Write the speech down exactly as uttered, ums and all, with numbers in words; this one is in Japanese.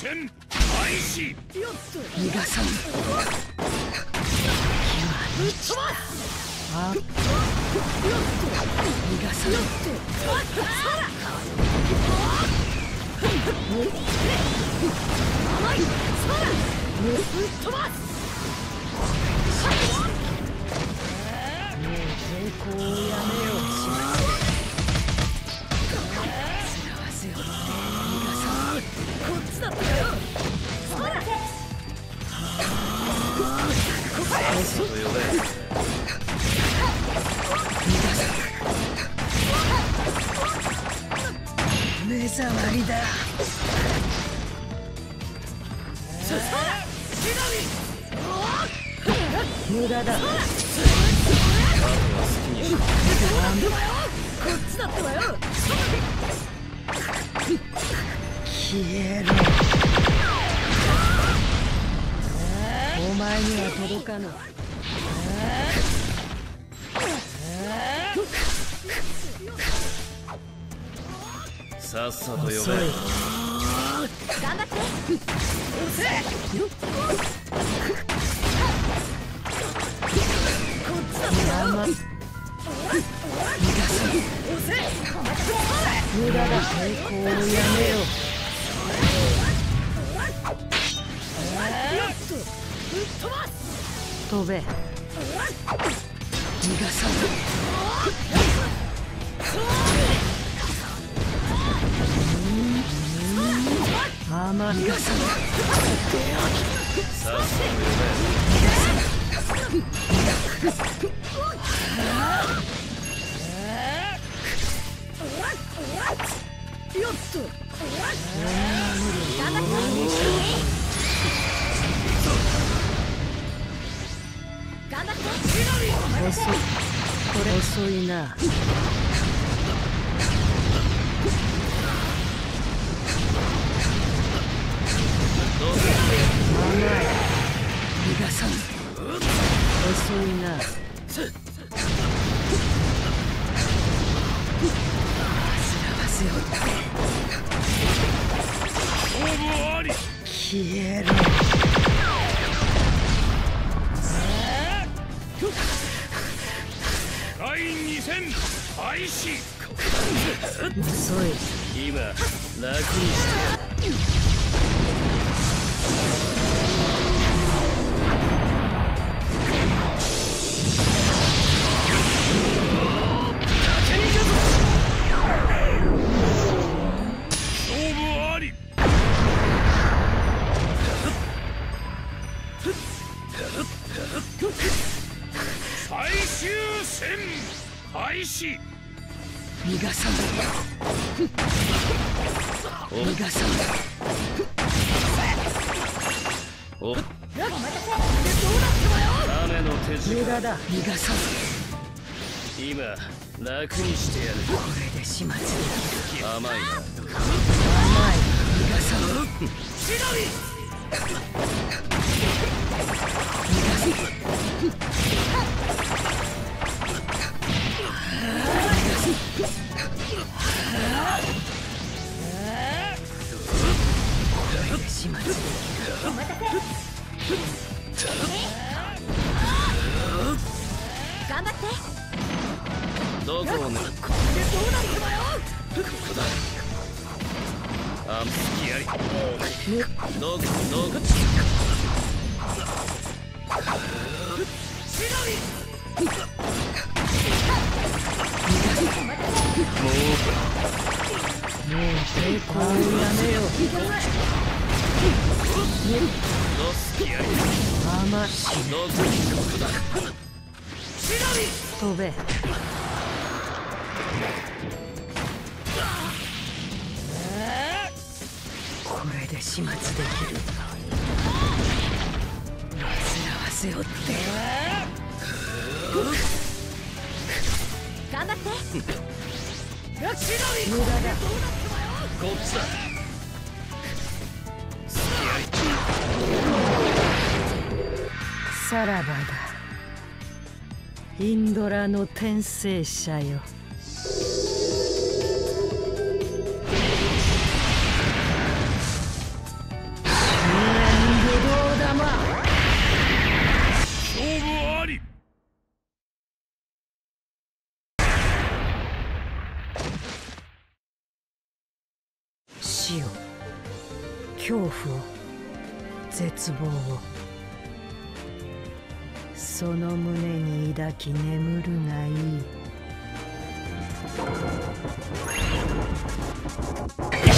戦開始。 逃がさぬ。ぶっ飛ばす。あっ。逃がさぬ。甘い。ぶっ飛ばす。もう抵抗をやめよう。幸せを。逃がさぬ。こっちだったよ。そら。 そう呼べ。 目障りだ。無駄だ。こっちだったわよ。消えろ。お前には届かぬ。 さっさと呼べ。 頑張って。無駄だ。抵抗をやめよう。飛べ。逃がさぬ。あまりがさぬ。 さっさと呼べ。 よっと。遅い。これ遅いな。逃がさぬ。遅いな。せよって。 勝負あり。 消えろ。 第二戦開始。 遅い。 今楽にしてやる。最終戦開始。 逃がさぬ。逃がさぬ。 おっ、雨の手無駄だ。逃がさぬ。 今楽にしてやる。 これで始末できる。 甘いな。 甘い。逃がさぬ。始末できる。頑張って。 どこを狙う。ここだ。あんすきやり。どこどこ。もう抵抗をやめよう。 どすきやり。 甘し。 どここだ。 飛べ。これで始末できる。煩わせよって。頑張って。無駄だ。 こっちだ。すきやり。 さらばだ。インドラの転生者よ。 死を、恐怖を、絶望を、その胸に抱き眠るがいい。